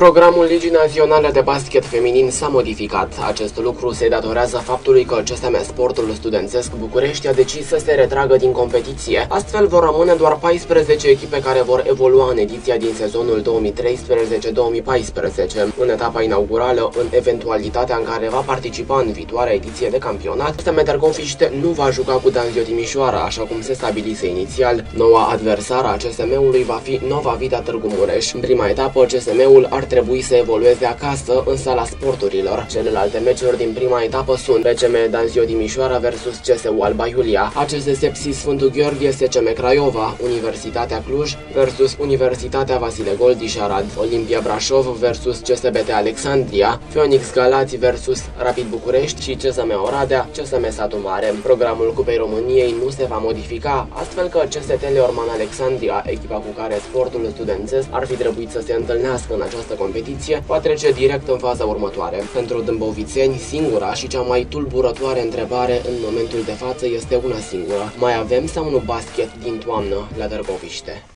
Programul Ligii Naționale de Basket Feminin s-a modificat. Acest lucru se datorează faptului că CSM Sportul Studențesc București a decis să se retragă din competiție. Astfel vor rămâne doar 14 echipe care vor evolua în ediția din sezonul 2013-2014. În etapa inaugurală, în eventualitatea în care va participa în viitoarea ediție de campionat, CSM Târgu Fiște nu va juca cu Danzio Timișoara, așa cum se stabilise inițial. Noua adversară a CSM-ului va fi Nova Vida Târgu Mureș. În prima etapă, CSM-ul ar trebui să evolueze acasă în sala sporturilor. Celelalte meciuri din prima etapă sunt BCM Danzio Timișoara versus CSU Alba Iulia, ACS Sepsi Sfântul Gheorghe SCM Craiova, Universitatea Cluj versus Universitatea Vasile Goldiș Arad, Olimpia Brașov versus CSBT Alexandria, Phoenix Galați versus Rapid București și CSM Oradea, CSM Satu Mare. Programul Cupei României nu se va modifica, astfel că CST Leorman Alexandria, echipa cu care sportul studențesc ar fi trebuit să se întâlnească în această competiție, va trece direct în faza următoare. Pentru dâmbovițeni, singura și cea mai tulburătoare întrebare în momentul de față este una singură: mai avem sau nu basket din toamnă la Târgoviște?